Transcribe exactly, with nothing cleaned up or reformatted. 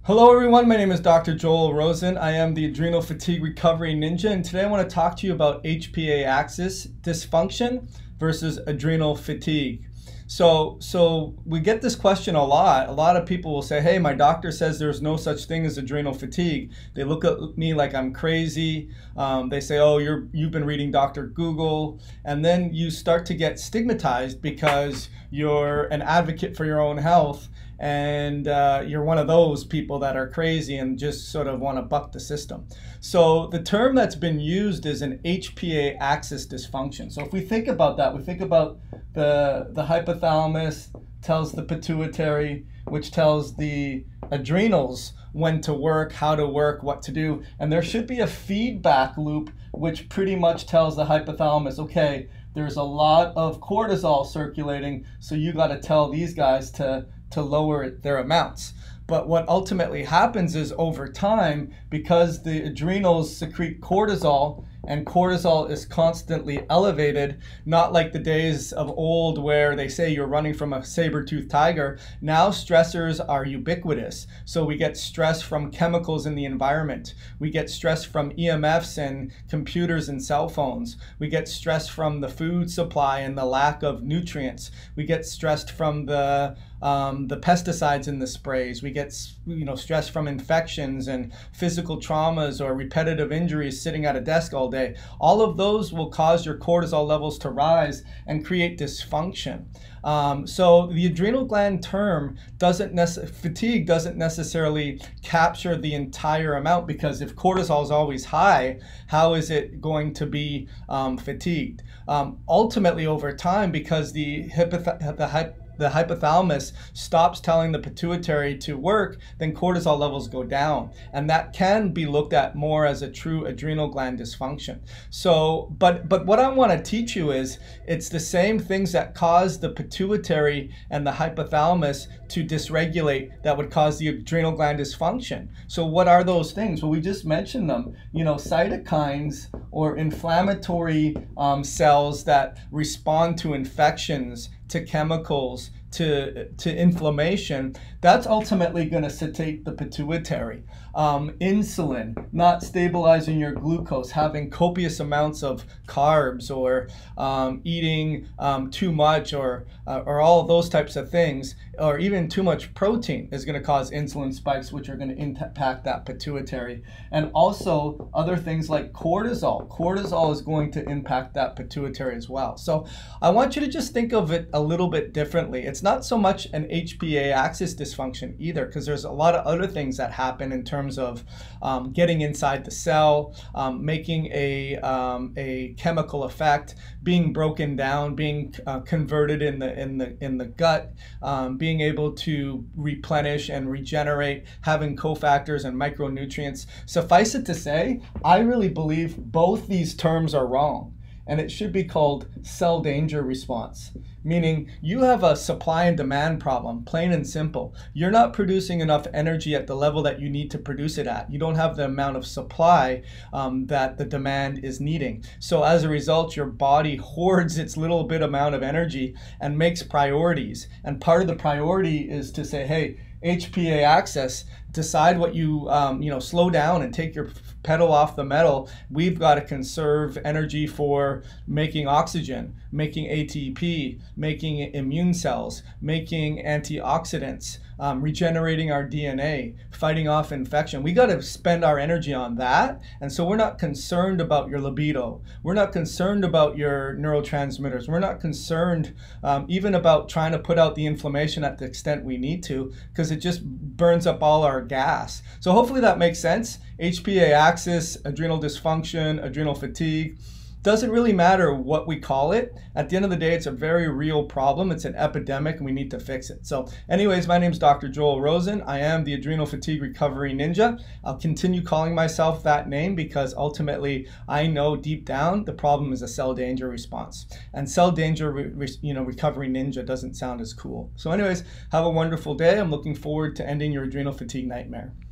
Hello everyone, my name is Doctor Joel Rosen. I am the Adrenal Fatigue Recovery Ninja, and today I want to talk to you about H P A axis dysfunction versus adrenal fatigue. So, so we get this question a lot. A lot of people will say, hey, my doctor says there's no such thing as adrenal fatigue. They look at me like I'm crazy. Um, they say, oh, you're, you've been reading Doctor Google. And then you start to get stigmatized because you're an advocate for your own health. And uh, you're one of those people that are crazy and just sort of want to buck the system. So the term that's been used is an H P A axis dysfunction. So if we think about that, we think about the, the hypothalamus tells the pituitary, which tells the adrenals when to work, how to work, what to do. And there should be a feedback loop which pretty much tells the hypothalamus, okay, there's a lot of cortisol circulating, so you got to tell these guys to to lower their amounts. But what ultimately happens is over time, because the adrenals secrete cortisol and cortisol is constantly elevated, not like the days of old where they say you're running from a saber-toothed tiger. Now stressors are ubiquitous. So we get stress from chemicals in the environment. We get stress from E M Fs and computers and cell phones. We get stress from the food supply and the lack of nutrients. We get stressed from the Um, the pesticides in the sprays. We get, you know, stress from infections and physical traumas or repetitive injuries sitting at a desk all day. All of those will cause your cortisol levels to rise and create dysfunction. Um, so the adrenal gland term doesn't necessarily, fatigue doesn't necessarily capture the entire amount, because if cortisol is always high, how is it going to be um, fatigued? Um, ultimately over time, because the, hypoth the hyp the hypothalamus stops telling the pituitary to work, then cortisol levels go down. And that can be looked at more as a true adrenal gland dysfunction. So, but, but what I want to teach you is it's the same things that cause the pituitary and the hypothalamus to dysregulate that would cause the adrenal gland dysfunction. So what are those things? Well, we just mentioned them. You know, cytokines or inflammatory um, cells that respond to infections, to chemicals, to, to inflammation, that's ultimately going to sedate the pituitary. Um, insulin, not stabilizing your glucose, having copious amounts of carbs, or um, eating um, too much, or, uh, or all of those types of things, or even too much protein is going to cause insulin spikes, which are going to impact that pituitary. And also other things like cortisol. Cortisol is going to impact that pituitary as well. So I want you to just think of it a little bit differently. It's not so much an H P A axis dysfunction either, because there's a lot of other things that happen in terms of um, getting inside the cell, um, making a, um, a chemical effect, being broken down, being uh, converted in the, in the, in the gut, um, being able to replenish and regenerate, having cofactors and micronutrients. Suffice it to say, I really believe both these terms are wrong. And it should be called cell danger response, meaning you have a supply and demand problem, plain and simple. You're not producing enough energy at the level that you need to produce it at. You don't have the amount of supply um, that the demand is needing. So as a result, your body hoards its little bit amount of energy and makes priorities. And part of the priority is to say, hey, H P A axis, decide what you, um, you know, slow down and take your pedal off the metal. We've got to conserve energy for making oxygen, making A T P, making immune cells, making antioxidants, um, regenerating our D N A, fighting off infection. We got to spend our energy on that. And so we're not concerned about your libido. We're not concerned about your neurotransmitters. We're not concerned um, even about trying to put out the inflammation at the extent we need to, because it just burns up all our gas. So hopefully that makes sense. H P A axis, adrenal dysfunction, adrenal fatigue. Doesn't really matter what we call it. At the end of the day, it's a very real problem. It's an epidemic and we need to fix it. So anyways, my name is Doctor Joel Rosen. I am the Adrenal Fatigue Recovery Ninja. I'll continue calling myself that name because ultimately I know deep down the problem is a cell danger response. And cell danger re re you know, recovery ninja doesn't sound as cool. So anyways, have a wonderful day. I'm looking forward to ending your adrenal fatigue nightmare.